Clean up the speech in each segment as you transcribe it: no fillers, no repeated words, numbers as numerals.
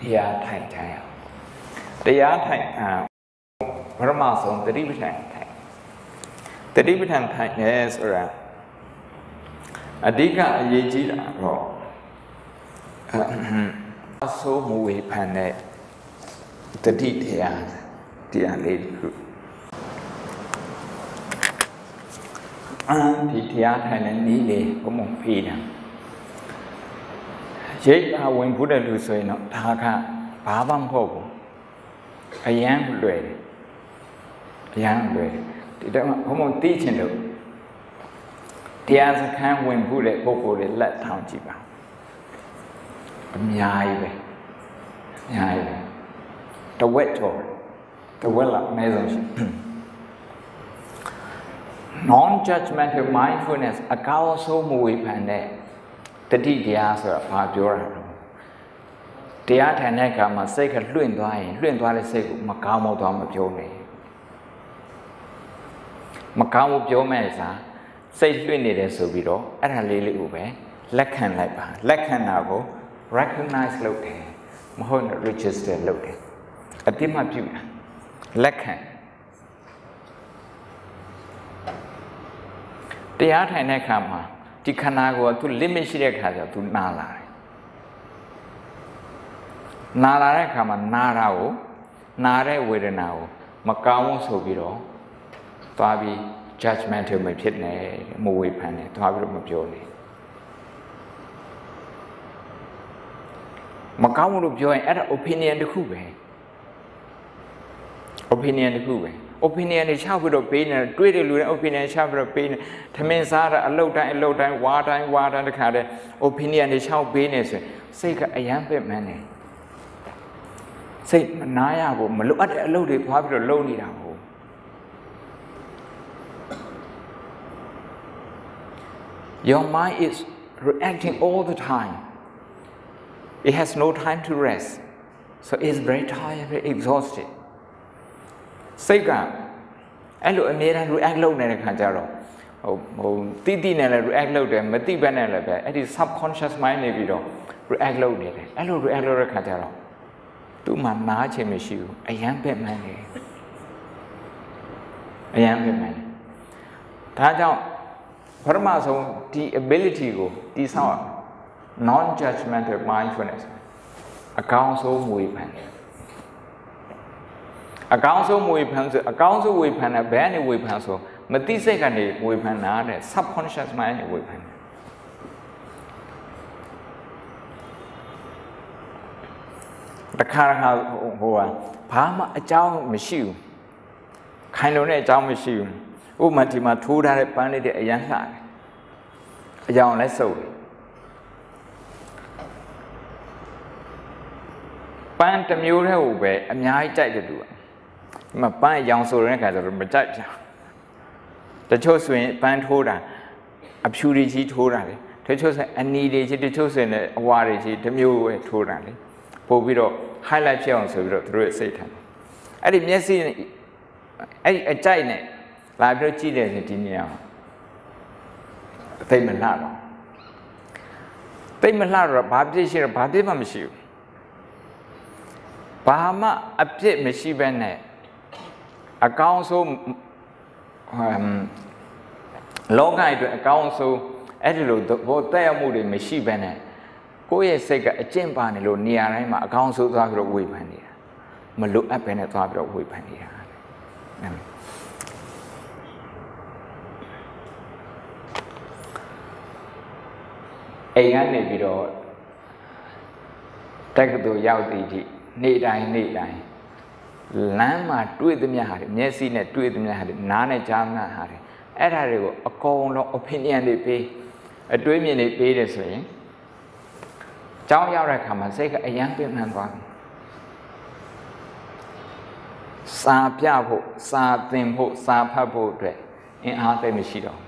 တရားထိုင်ကြရအောင်တရားထိုင်ပရမဆုံးတတိပဋ္ဌာန်ထိုင်တတိပဋ္ဌာန်ထိုင်နေဆိုတာအဓိကအရေးကြီးတာတော့အဆိုးမူဝေဖန်တဲ့တတိတရားလေးခုဒီတရားထိုင်တဲ့နည်းလေးဘုံမဖေးတယ်ရိတ်အားဝင်ဖို့တဲ့လူဆိုရင်တော့ဒါကဘာမှမဟုတ်ဘူးအယမ်းလွယ်တယ်အယမ်းလွယ်တယ်ဒီတော့ဘုံမသိချင်လို့တရားစခန်းဝင်ဖို့တဲ့ပုဂ္ဂိုလ်တွေလက်ထောင်ကြည့်ပါအများကြီးပဲအများကြီးပဲတဝက်ကျော်တဝက်လောက်အနည်းဆုံးရှိnon-judgmental mindfulness အကောင်းဆုံးမဝေဖန်တဲ့တတိတရားဆိုတာဘာပြောတာလဲတရားထိုင်တဲ့အခါမှာစိတ်ကလွင့်သွားရင်လွင့်သွားတဲ့စိတ်ကိုမကောင်းမသွားမပြောနဲ့မကောင်းဘူးပြောမဲ့စားစိတ်လွင့်နေတယ်ဆိုပြီးတော့အဲ့ဒါလေးကိုပဲလက်ခံလိုက်ပါလက်ခံတာကို recognize လုပ်တယ်မဟုတ်ရင် register လုပ်တယ်အတိမပြုတာလက်ခံတရားထိုင်တဲ့အခါမှာဒီခန္ဓာကိုယ်ကသူ limit ရှိတဲ့အခါကျတော့သူနာလာတယ်နာလာတဲ့အခါမှာနာတာကိုနာတဲ့ဝေဒနာကိုမကောင်းဘူးဆိုပြီးတော့သွားပြီး judgmental မဖြစ်နဲ့မဝေဖန်နဲ့သွားပြီးတော့မပြောနဲ့မကောင်းဘူးလို့ပြောရင်အဲ့ဒါ opinion တစ်ခုပဲ opinion တစ်ခုပဲopinion တွေချပြီးတော့ပေးနေတွေ့တဲ့လူတွေ opinion ချပြီးတော့ပေးနေထမင်းစားတာအလုပ်တိုင်းဝါတိုင်းတခါတည်း opinion တွေချပေးနေဆိုစိတ်ကအယမ်းပဲ့မှန်းနေစိတ်မနာရဘူးမလိုအပ်တဲ့အလုပ်တွေသွားပြီးတော့လုပ်နေတာဟုတ် Your mind is reacting all the time. It has no time to rest. So it's very tired, very exhausted. စိတ်ကအဲ့လိုအမြဲတမ်း react လုပ်နေတဲ့ခါကျတော့ဟိုတိနဲ့လည်း react လုပ်တယ်မတိဘက်နဲ့လည်းပဲအဲ့ဒီ subconscious mind နေပြီးတော့ react လုပ်နေတယ်အဲ့လို react လုပ်တဲ့ခါကျတော့သူ့မှာနားချင်မရှိဘူးအယမ်းပဲ့မှန်းနေအယမ်းပဲ့မှန်းဒါကြောင့်ပထမဆုံးဒီ ability ကိုတည်ဆောက် non-judgmental mindfulness အကောင်းဆုံးဝေဖန်အကောင်းဆုံးဝေဖန်ဆိုအကောင်းဆုံးဝေဖန်တာဘယ်ကနေဝေဖန်ဆိုမသိစိတ်ကနေဝေဖန်တာတဲ့ subconscious mind နဲ့ဝေဖန်တခါဟိုဘာမှအကြောင်းမရှိဘူးခိုင်လုံတဲ့အကြောင်းမရှိဘူးဥပမာဒီမှာထိုးထားတဲ့ပန်းလေးတွေအရန်လှတယ်အကြောင်းလဲစုပ်တယ်ပန်းတစ်မျိုးတည်းကိုပဲအများကြီးကြိုက်တယ်သူကဒီမှာပန်းရောင်ဆိုတဲ့ခါကျတော့မကြိုက်ပြန်တချို့ဆိုရင်ပန်းထိုးတာအဖြူတွေကြီးထိုးတာလေတချို့ဆိုအနီတွေကြီးတချို့ဆိုရင်အဝါတွေကြီးတစ်မျိုးပဲထိုးတာလေပို့ပြီးတော့ highlight ဖြစ်အောင်ဆိုပြီးတော့သူတို့ရဲ့စိတ်ထားအဲ့ဒီမျက်စိအဲ့ဒီအကြိုက်နဲ့လာပြီးတော့ကြည့်တယ်ဆိုဒီနေရာသိမလှတော့သိမလှတော့ဘာဖြစ်ရှိတော့ဘာဖြစ်မှမရှိဘူးဘာမှအပြစ်မရှိဘဲနဲ့အကောင်းဆုံးလောကအတွက်အကောင်းဆုံးအဲ့ဒီလိုဘောတက်ရမှုတွေမရှိဘဲနဲ့ကိုယ့်ရဲ့စိတ်ကအကျင့်ပါနေလို့နေရာတိုင်းမှာအကောင်းဆုံးသွားပြီးတော့ဝေဖန်နေတာမလိုအပ်ဘဲနဲ့သွားပြီးတော့ဝေဖန်နေတာအိမ်ကနေပြီးတော့တက္ကသိုလ်ရောက်တည်ကြည့်နေ့တိုင်းလမ်းမှာတွေ့သမျှဟာတွေမျက်စိနဲ့တွေ့သမျှဟာတွေနားနဲ့ကြားသမျှဟာတွေအဲ့ဒါတွေကိုအကုန်လုံး opinion တွေပေးအတွေးမြင်တွေပေးတယ်ဆိုရင်ကျောင်းရောက်တဲ့အခါမှာစိတ်ကအယမ်းပြင်းထန်သွားတယ်စာပြဖို့စာသင်ဖို့စာဖတ်ဖို့အတွက်အင်အားသိမရှိတော့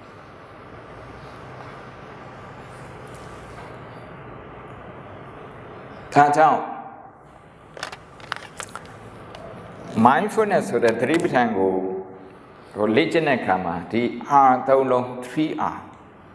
ဒါကြောင့် mindfulness ဆိုတဲ့သတိပဋ္ဌာန်ကိုလေ့ကျင့်တဲ့အခါမှာဒီ R သုံးလုံး 3R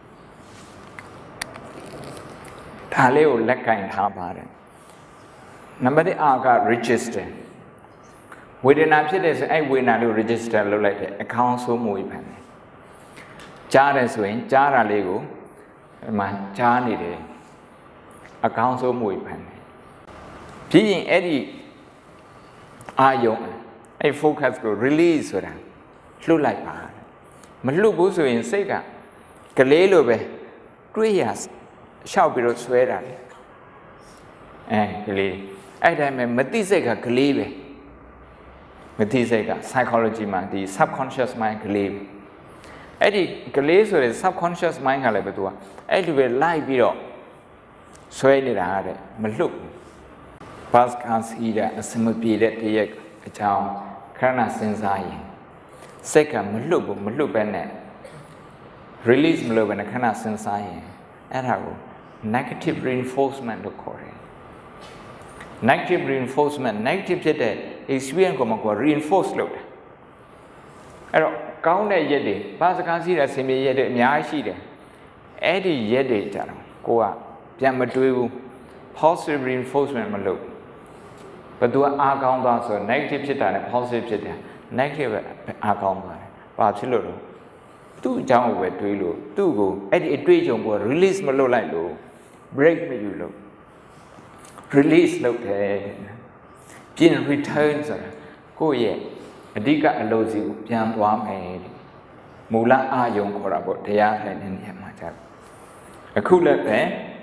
ဒါလေးကိုလက်ကင်ထားပါတယ် number 1 R က register ဝေဒနာဖြစ်တဲ့ဆိုအဲ့ဝေဒနာလို့ register လုပ်လိုက်တယ်အကောင်းဆုံးမွေးဖန်တယ်ကြားတယ်ဆိုရင်ကြားတာလေးကိုဒီမှာကြားနေတယ်အကောင်းဆုံးမွေးဖန်တယ်ပြီးရင်အဲ့ဒီအာယုံအဲ့ focus ကို release ဆိုတာလှုပ်လိုက်ပါမလှုပ်ဘူးဆိုရင်စိတ်ကကလေးလိုပဲတွေးရရှောက်ပြီးတော့ဆွဲတာလေကလေးအဲ့တိုင်းပဲမသိစိတ်ကကလေးပဲမသိစိတ်က psychology မှာဒီ subconscious mind ကလေးအဲ့ဒီကလေးဆိုတဲ့ subconscious mind ကလည်းပဲသူကအဲ့လိုပဲလိုက်ပြီးတော့ဆွဲနေတာတဲ့မလှုပ်ဘူးဘတ်ကန်စီတဲ့အစမပြေတဲ့တရက်အကြောင်းခဏစဉ်းစားရင်စိတ်ကမလှုပ်ဘူးမလှုပ်ပဲနဲ့ release မလုပ်ဘဲနဲ့ခဏစဉ်းစားရင်အဲ့ဒါကို negative reinforcement လို့ခေါ်တယ် negative reinforcement negative ဖြစ်တဲ့ experience ကိုမှကို reinforce လုပ်တယ်အဲ့တော့ကောင်းတဲ့ရက်တွေဘာစကားစီးတဲ့ဆင်ပြေရက်တွေအများကြီးရှိတယ်အဲ့ဒီရက်တွေကြတော့ကိုကပြန်မတွေးဘူး positive reinforcement မလုပ်ဘယ်သူကအားကောင်းသွားဆို negative ဖြစ်တာနဲ့ positive ဖြစ်တယ် negative ပဲအားကောင်းသွားတယ်ဘာဖြစ်လို့လဲသူ့အကြောင်းကိုပဲတွေးလို့သူ့ကိုအဲ့ဒီအတွေ့အကြုံကို release မလုပ်လိုက်လို့ break မယူလို့ release လုပ်တယ်ပြင် return ဆိုတာကိုယ့်ရဲ့အဓိကအလုပ်စီကိုပြန်သွားမယ်မူလအာယုံခေါ်တာပေါ့တရားထိုင်တဲ့နေရာမှာကြာအခုလည်းပဲ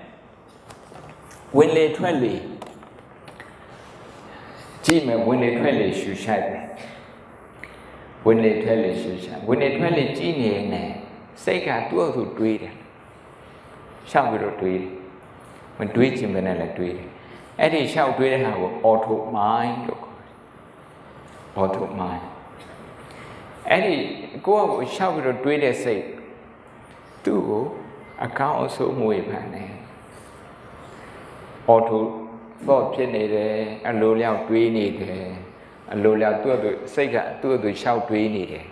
ဝင်လေထွက်လေကြည့်မယ်ဝင်လေထွက်လေရှူရှိုက်တယ်ဝင်လေထွက်လေရှူရှိုက်ဝင်လေထွက်လေကြည့်နေနေစိတ်ကသူ့အတူတွေးတယ်ရှောက်ပြီးတော့တွေးတယ်မတွေးချင်ဘဲနဲ့လည်းတွေးတယ်အဲ့ဒီရှောက်တွေးတဲ့ဟာကို auto mind လို့ခေါ်တယ် auto mind အဲ့ဒီကိုယ့်ကိုရှောက်ပြီးတော့တွေးတဲ့စိတ်သူ့ကိုအကောင်းအဆိုးမွေဖန်တယ် auto thought ဖြစ်နေတယ်အလိုလျောက်တွေးနေတယ်အလိုလျောက်သူ့အတူစိတ်ကသူ့အတူရှောက်တွေးနေတယ်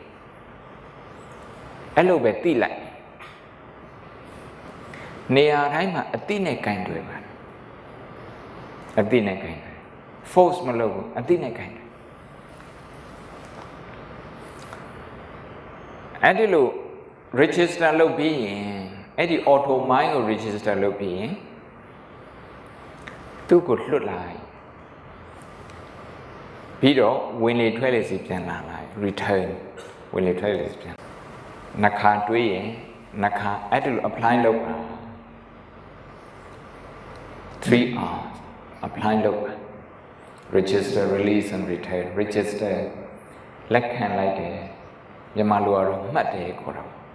အဲ့လိုပဲသိလိုက်နေရာတိုင်းမှာအတိနဲ့ကင်တွေ့ပါအတိနဲ့ကင်တွေ့ force မလုပ်ဘူးအတိနဲ့ကင်တွေ့အဲ့ဒီလို register လုပ်ပြီးရင်အဲ့ဒီ auto mind ကို register လုပ်ပြီးရင်သူ့ကိုလွတ်လိုက်ပြီးတော့ဝင်လေထွက်လေစီပြန်လာလိုက် return ဝင်လေထွက်လေစီပြန်နှခါတွေးရင်နှခါအဲ့ဒီလို apply လုပ်ပါ3 hours apply လုပ်ပါ register release and return register လက်ခံလိုက်တယ်မြန်မာလိုကတော့မှတ်တယ်ခေါ်တာ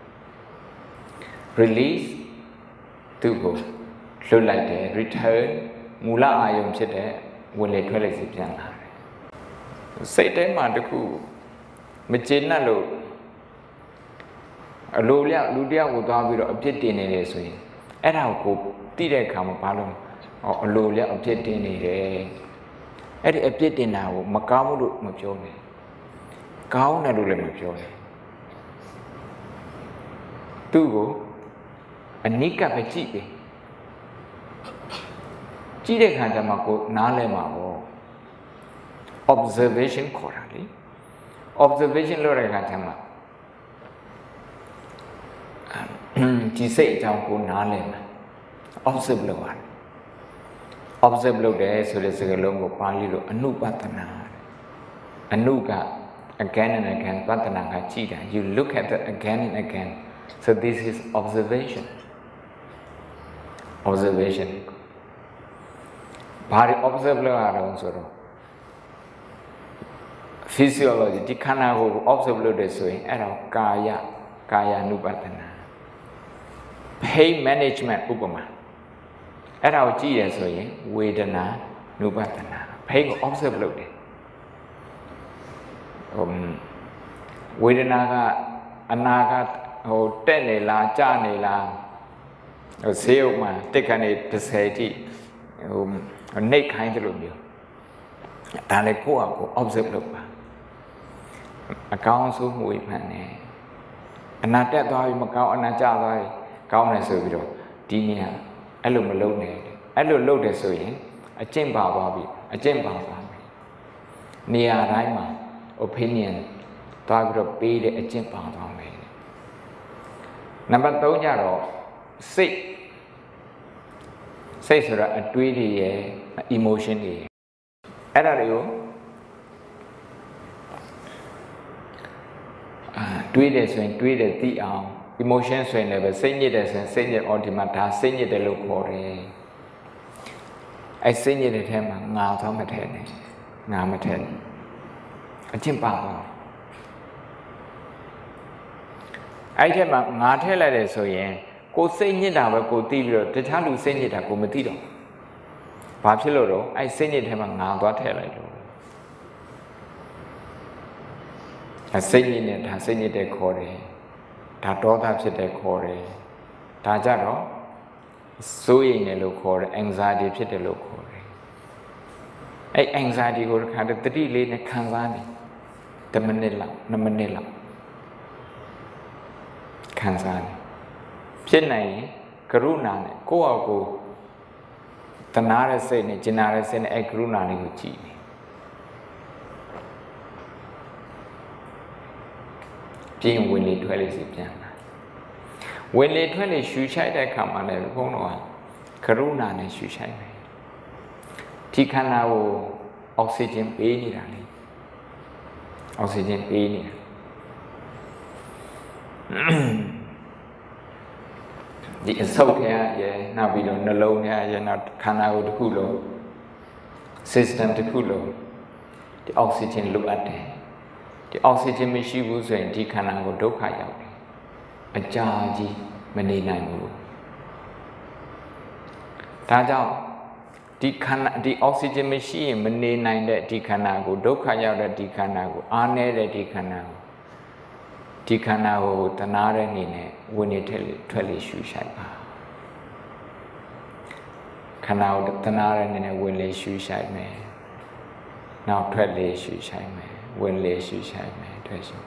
release သူ့ကိုလွတ်လိုက်တယ် return မူလအာယုံဖြစ်တဲ့ဝင်လေထွက်လေစီပြန်လာတယ်စိတ်ထဲမှာတခုမကျေနပ်လို့အလိုလျောက်လူတယောက်ကိုသွားပြီးတော့အပြစ်တင်နေတယ်ဆိုရင်အဲ့ဒါကိုသိတဲ့အခါမှာဘာလို့အလိုလျောက်အပြစ်တင်နေတယ်အဲ့ဒီအပြစ်တင်တာကိုမကောင်းဘူးလို့မပြောနဲ့ကောင်းတယ်လို့လည်းမပြောနဲ့သူ့ကိုအနိကပဲကြည့်ပဲကြည့်တဲ့ခါကျမှကိုနားလဲမှာပေါ့ observation ခေါ်တာလေ observation လုပ်တဲ့ခါကျမှဒီစိတ်အကြောင်းကိုနားလဲမှာ observe လုပ်ရတယ် observe လုပ်တယ်ဆိုတဲ့စကားလုံးကိုပါဠိလိုအနုပတနာအနုက again and again ပတနာကကြည့်တာ you look at it again and again so this is observation ဘာတွေ observe လုပ်ရအောင်ဆိုတော့ physiology ဒီခန္ဓာကိုယ် observe လုပ်တယ်ဆိုရင်အဲ့ဒါကာယ ानु ပတနာ pain management ဥပမာအဲ့ဒါကိုကြည့်ရဆိုရင်ဝေဒနာ ानु ပတနာ pain ကို observe လုပ်တယ်ဝေဒနာကအနာကတက်နေလားကျနေလားဆေးရုံမှာတက်ခဏနေ30တိနှိတ်ခိုင်းတယ်လို့မျိုးဒါလည်းကိုယ့်အကို observe လုပ်ပါအကောင်းဆုံးမှုမှန်တယ်အနာတက်သွားပြီမကောင်းအနာကျသွားပြီကောင်းတယ်ဆိုပြီးတော့ဒီနေရာအဲ့လိုမလုပ်နဲ့အဲ့လိုလုပ်တယ်ဆိုရင်အကျင့်ပါသွားပြီအကျင့်ပါသွားပြီနေရာတိုင်းမှာ opinion သွားပြီးတော့ပေးတဲ့အကျင့်ပါသွားမယ်နံပါတ်3ကျတော့စိတ်ဆိုတာအတွေးတွေရဲ့ emotion တွေအဲ့ဒါတွေကိုတွေးတယ်ဆိုရင်တွေးတယ်သိအောင် emotion ဆိုရင်လည်းပဲစိတ်ညစ်တယ်ဆိုရင်စိတ်ညစ်အော်ဒီမှာဒါစိတ်ညစ်တယ်လို့ခေါ်တယ်အဲ့စိတ်ညစ်တဲ့ထဲမှာငါတော့မထည့်နဲ့ငါမထည့်နဲ့အကျင့်ပါသွားအဲ့ထဲမှာငါထည့်လိုက်တယ်ဆိုရင်ကိုစိတ်ညစ်တာပဲကိုသိပြီးတော့တခြားလူစိတ်ညစ်တာကိုမသိတော့ဘာဖြစ်လို့တော့အဲ့စိတ်ညစ်ထဲမှာငါသွားထည့်လိုက်လို့စိတ်ညစ်နဲ့ဒါစိတ်ညစ်တဲ့ခေါ်တယ်ဒါဒေါသဖြစ်တဲ့ခေါ်တယ်ဒါကြတော့စိုးရိမ်တယ်လို့ခေါ်တယ် anxiety ဖြစ်တယ်လို့ခေါ်တယ်အဲ့ anxiety ကိုတစ်ခါတည်းတတိလေးနဲ့ခံစားနေ10မိနစ်လောက်2မိနစ်လောက်ခံစားနေဖြစ်နိုင်ရင်ကရုဏာနဲ့ကိုယ့်အောက်ကိုတနာတဲ့စိတ်နဲ့ကျင်နာတဲ့စိတ်နဲ့အဲ့ကရုဏာလေးကိုကြည့်နေပြင်းဝင်လေထွက်လေစီပြန်လာဝင်လေထွက်လေရှူချိုက်တဲ့အခါမှာလည်းဘုန်းတော်ကကရုဏာနဲ့ရှူချိုက်မယ်ဒီခန္ဓာကိုအောက်ဆီဂျင်ပေးနေတာလေအောက်ဆီဂျင်ပေးနေတာဒီအဆုတ်ထဲရဲ့နောက်ပြီးတော့နှလုံးထဲရဲ့နောက်ခန္ဓာကိုယ်တစ်ခုလုံး system တစ်ခုလုံးဒီအောက်ဆီဂျင်လိုအပ်တယ်ဒီအောက်ဆီဂျင်မရှိဘူးဆိုရင်ဒီခန္ဓာကိုဒုက္ခရောက်တယ်အကြာကြီးမနေနိုင်ဘူးဒါကြောင့်ဒီခန္ဓာဒီအောက်ဆီဂျင်မရှိရင်မနေနိုင်တဲ့ဒီခန္ဓာကိုဒုက္ခရောက်တဲ့ဒီခန္ဓာကိုအားနည်းတဲ့ဒီခန္ဓာကိုဒီခန္ဓာကိုတနာတဲ့အနေနဲ့ဝင်နေထွက်လေရှူရှိုက်ပါခန္ဓာကိုတနာတဲ့အနေနဲ့ဝင်လေရှူရှိုက်မယ်နောက်ထွက်လေရှူရှိုက်မယ်ဝင်လေရှူရှိုက်မယ်ထွက်ရှူ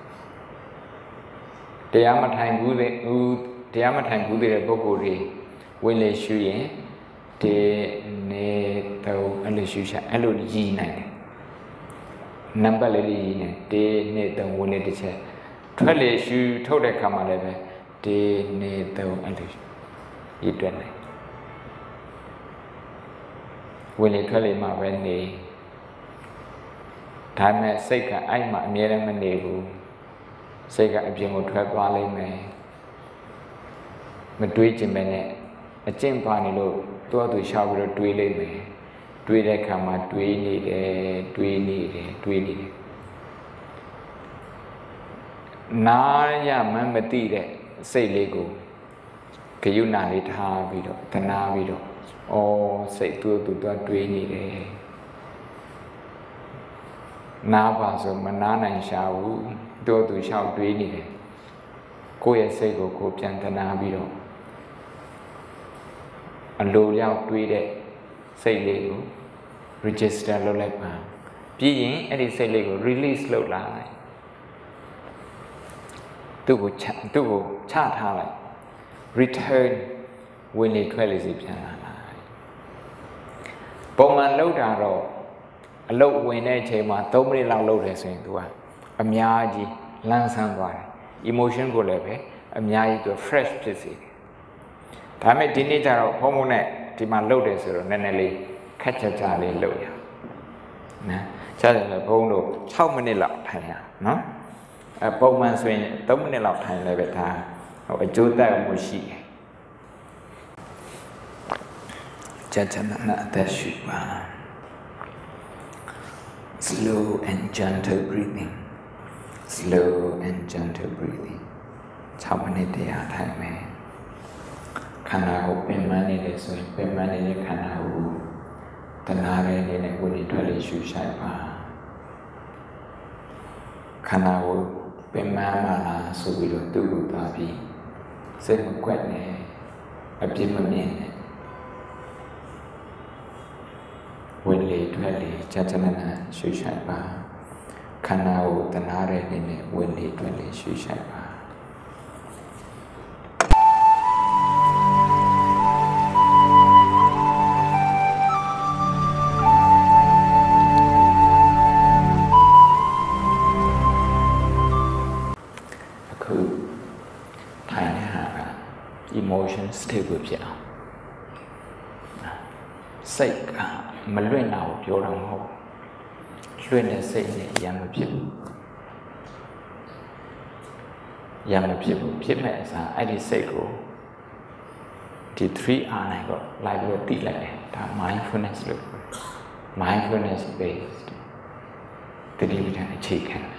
တရားမထိုင်ဘူးတဲ့တရားမထိုင်ဘူးတဲ့ပုဂ္ဂိုလ်တွေဝင်လေရှူရင်ဒီနေတော့အဲ့လိုရှူရှိုက်အဲ့လိုရည်နိုင်တယ်နံပါတ်လေးရည်နေဒီနေတော့ဝင်လေတစ်ချက်ထွက်လေရှူထုတ်တဲ့ခါမှာလည်းပဲဒီနေတော့အဲ့လိုရည်တွက်နိုင်ဝင်လေထွက်လေမှာပဲနေဒါမဲ့စိတ်ကအဲ့မှာအမြဲတမ်းမနေဘူးစိတ်ကအပြင်ကိုထွက်သွားလိမ့်မယ်မတွေးကျင်ပဲနဲ့အကျင့်ပါနေလို့သူ့အတူရှောက်ပြီးတော့တွေးလိမ့်မယ်တွေးတဲ့ခါမှာတွေးနေတယ်နာရမှန်းမသိတဲ့စိတ်လေးကိုဂယုဏလေးထားပြီးတော့တနာပြီးတော့စိတ်သူ့တွေးနေတယ်နာပါဆိုမနာနိုင်ရှာဘူးတို့သူလျှောက်တွေးနေတယ်ကိုယ့်ရဲ့စိတ်ကိုကိုပြန်တနာပြီးတော့အလိုလျောက်တွေးတဲ့စိတ်လေးကို register လုပ်လိုက်ပါပြီးရင်အဲ့ဒီစိတ်လေးကို release လုပ်လာလိုက်သူ့ကိုချထားလိုက် return ဝင်လေထွက်လေစီပြန်လာလိုက်ပုံမှန်လုပ်တာတော့အလုတ်ဝင်တဲ့အချိန်မှာ3မိနစ်လောက်လုပ်တယ်ဆိုရင် तू ကအများကြီးလန်းဆန်းသွားတယ် emotion ကိုလည်းပဲအများကြီး तू fresh ဖြစ်စေတယ်ဒါပေမဲ့ဒီနေ့ကျတော့ဘုံဘုံနဲ့ဒီမှာလုပ်တယ်ဆိုတော့နည်းနည်းလေးခက်ကြလေးလုပ်ရနော်ဆက်တယ်ဘုံတို့6မိနစ်လောက်ထိုင်ရနော်ပုံမှန်ဆိုရင်3မိနစ်လောက်ထိုင်လည်းပဲဒါအကျိုးသက်မှုရှိတယ်ကြနာအသက်ရှုပါ slow and gentle breathing slow and gentle breathing 6မိနစ်တရားထိုင်မယ်ခန္ဓာကိုပင်ပန်းနေတယ်ဆိုရင်ပင်ပန်းနေတဲ့ခန္ဓာကိုတနာတဲ့အနေနဲ့ဝင်ထွက်လေရှုရှိုက်ပါခန္ဓာကိုပင်ပန်းမှလားဆိုပြီးတော့သူ့ကိုသွားပြီးစိတ်မကွက်နဲ့အပြစ်မမြင်နဲ့ဝင်လေထွက်လေကြနာရှုရှိုက်ပါခန္ဓာကိုတနာတဲ့အနေနဲ့ဝင်လေထွက်လေရှုရှိုက်ပါ emotion stable ဖြစ်အောင်စိတ်ကမလွင့်တာကိုပြောတာမဟုတ်လွင့်တဲ့စိတ်နဲ့ရံမဖြစ်ဘူးရံမဖြစ်ဘူးဖြစ်မဲ့အစားအဲ့ဒီစိတ်ကိုဒီ 3R နိုင်ကိုလိုက်ပြီးသိလိုက်တယ်ဒါ mindfulness လို့ mindfulness based တတိပဌာန်အခြေခံ